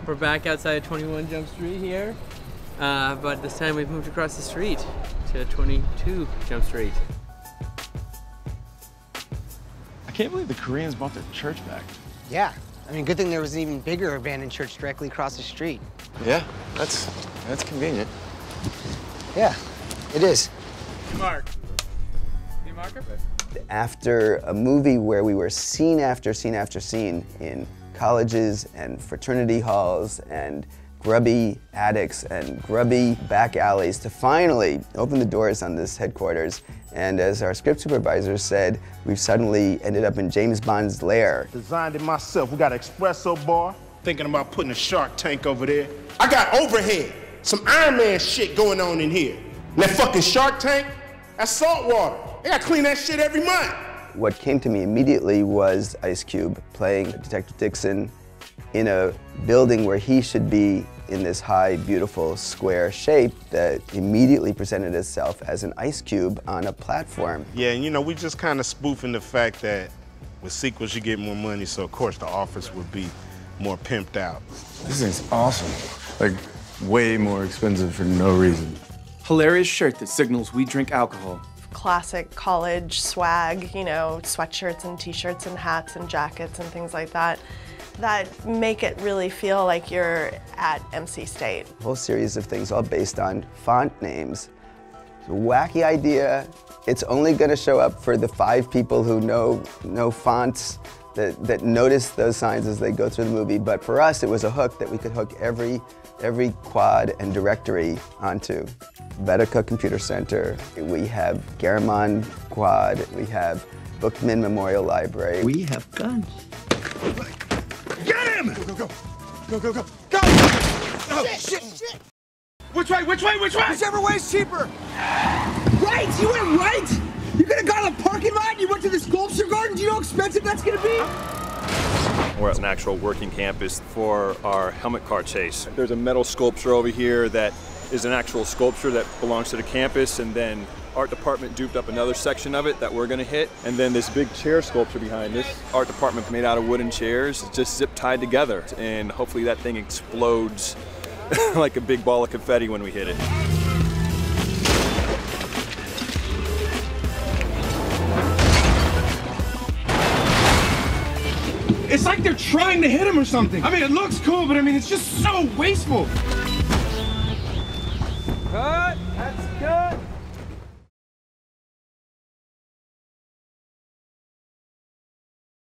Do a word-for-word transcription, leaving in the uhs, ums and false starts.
We're back outside twenty-one Jump Street here, uh, but this time we've moved across the street to twenty-two Jump Street. I can't believe the Koreans bought their church back. Yeah, I mean, good thing there was an even bigger abandoned church directly across the street. Yeah, that's that's convenient. Yeah, it is. Mark. Hey, Mark. After a movie where we were scene after scene after scene in colleges and fraternity halls and grubby attics and grubby back alleys to finally open the doors on this headquarters. And as our script supervisor said, we've suddenly ended up in James Bond's lair. Designed it myself. We got an espresso bar. Thinking about putting a shark tank over there. I got overhead. Some Iron Man shit going on in here. And that fucking shark tank, that's salt water. They gotta clean that shit every month. What came to me immediately was Ice Cube playing Detective Dixon in a building where he should be in this high, beautiful, square shape that immediately presented itself as an ice cube on a platform. Yeah, and you know, we just kind of spoofing the fact that with sequels you get more money, so of course the office would be more pimped out. This thing's awesome. Like, way more expensive for no reason. Hilarious shirt that signals we drink alcohol. Classic college swag, you know, sweatshirts and t-shirts and hats and jackets and things like that, that make it really feel like you're at M C State. A whole series of things all based on font names. It's a wacky idea. It's only gonna show up for the five people who know, know fonts, that, that notice those signs as they go through the movie. But for us, it was a hook that we could hook every, every quad and directory onto. Vetica Computer Center, we have Garamond Quad, we have Bookman Memorial Library. We have guns. Get him! Go, go, go. Go, go, go. Go! Oh, shit, shit! Which way, which way, which way? Whichever way's cheaper. Right, you went right? You could have gone to the parking lot and you went to the sculpture garden. Do you know how expensive that's gonna be? We're at an actual working campus for our helmet car chase. There's a metal sculpture over here that is an actual sculpture that belongs to the campus, and then art department duped up another section of it that we're gonna hit. And then this big chair sculpture behind us, art department made out of wooden chairs, just zip tied together. And hopefully that thing explodes like a big ball of confetti when we hit it. It's like they're trying to hit him or something. I mean, it looks cool, but I mean, it's just so wasteful.